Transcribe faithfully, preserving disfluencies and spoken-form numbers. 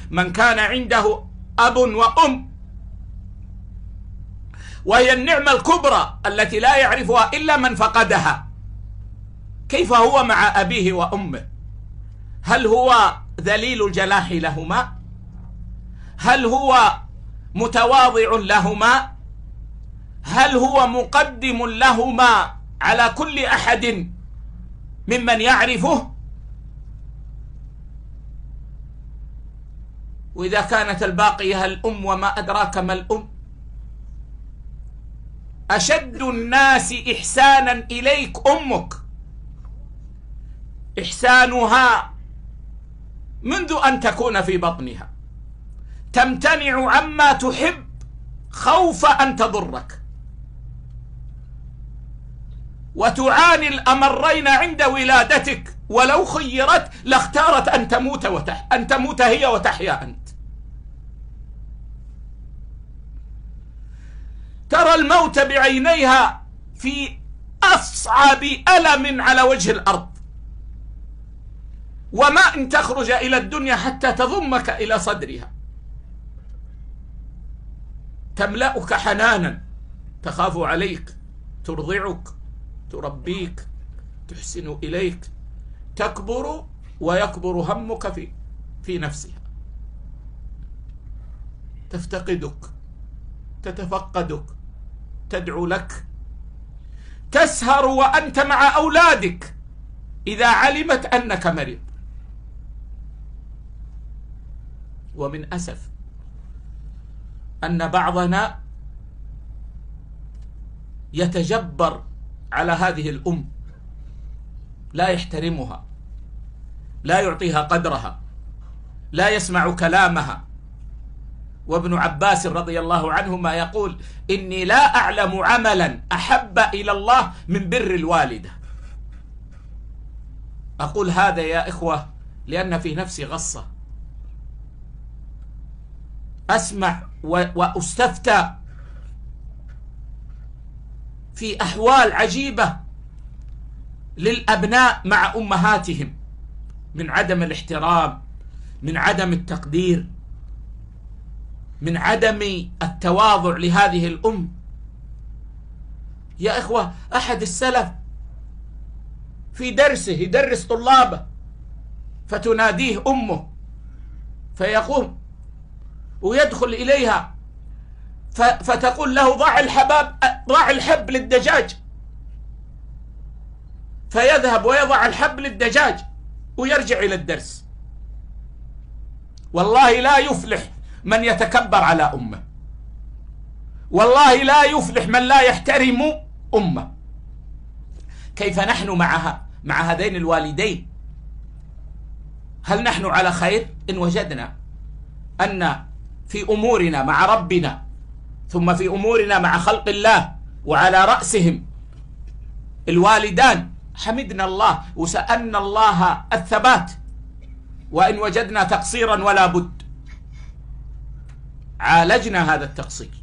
من كان عنده أب وأم، وهي النعمة الكبرى التي لا يعرفها إلا من فقدها. كيف هو مع أبيه وأمه؟ هل هو ذليل الجناح لهما؟ هل هو متواضع لهما؟ هل هو مقدم لهما على كل أحد ممن يعرفه؟ وإذا كانت الباقية الأم وما أدراك ما الأم. أشد الناس إحسانا إليك أمك، إحسانها منذ أن تكون في بطنها، تمتنع عما تحب خوف أن تضرك، وتعاني الأمرين عند ولادتك، ولو خيرت لاختارت أن تموت وتح... أن تموت هي وتحيا أنت. ترى الموت بعينيها في أصعب ألم على وجه الأرض، وما أن تخرج إلى الدنيا حتى تضمك إلى صدرها، تملأك حنانا، تخاف عليك، ترضعك، تربيك، تحسن إليك، تكبر ويكبر همك في في نفسها، تفتقدك، تتفقدك، تدعو لك، تسهر وأنت مع أولادك إذا علمت أنك مريض. ومن أسف أن بعضنا يتجبر على هذه الأم، لا يحترمها، لا يعطيها قدرها، لا يسمع كلامها. وابن عباس رضي الله عنهما يقول: إني لا أعلم عملا أحب إلى الله من بر الوالدة. أقول هذا يا إخوة لأن في نفسي غصة، أسمع وأستفتى في أحوال عجيبة للأبناء مع أمهاتهم، من عدم الاحترام، من عدم التقدير، من عدم التواضع لهذه الأم. يا إخوة، أحد السلف في درسه يدرس طلابه فتناديه أمه فيقوم ويدخل إليها فتقول له: ضع الحباب ضع الحب للدجاج، فيذهب ويضع الحب للدجاج ويرجع إلى الدرس. والله لا يفلح من يتكبر على أمه، والله لا يفلح من لا يحترم أمه. كيف نحن معها مع هذين الوالدين؟ هل نحن على خير إن وجدنا أن في أمورنا مع ربنا ثم في أمورنا مع خلق الله وعلى رأسهم الوالدان حمدنا الله وسألنا الله الثبات، وإن وجدنا تقصيرا ولا بد عالجنا هذا التقصير.